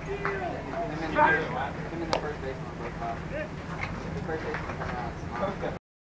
Him and the first baseman both left. The first baseman turned around and smiled.